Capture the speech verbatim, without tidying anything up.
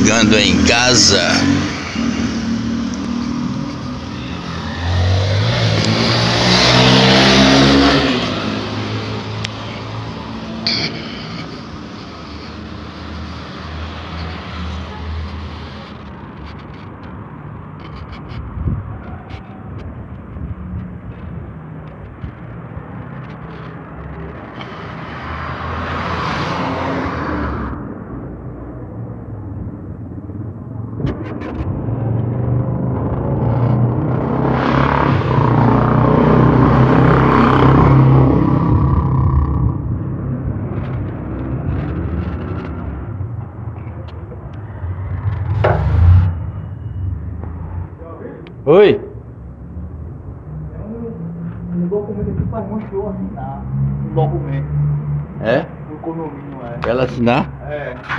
chegando em casa. Oi? Um documento aqui para irmão eu assinar. Um documento. É? Um condomínio, é. Ela assinar? É.